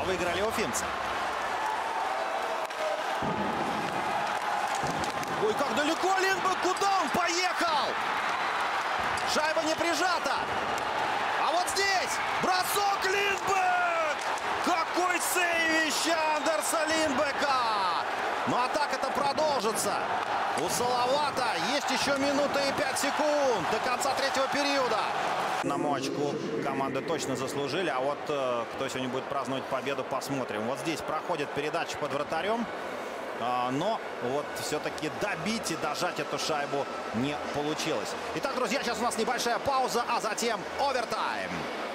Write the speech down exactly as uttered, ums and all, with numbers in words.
выиграли уфимцы. Ой, как далеко Линдбек! Куда он поехал? Шайба не прижата. А вот здесь бросок Линдбек! Какой сейвище Андерса Линдбека! Но атака-то продолжится. У Салавата есть еще минута и пять секунд до конца третьего периода. На очку команды точно заслужили. А вот э, кто сегодня будет праздновать победу, посмотрим. Вот здесь проходит передача под вратарем. Э, но вот все-таки добить и дожать эту шайбу не получилось. Итак, друзья, сейчас у нас небольшая пауза, а затем овертайм.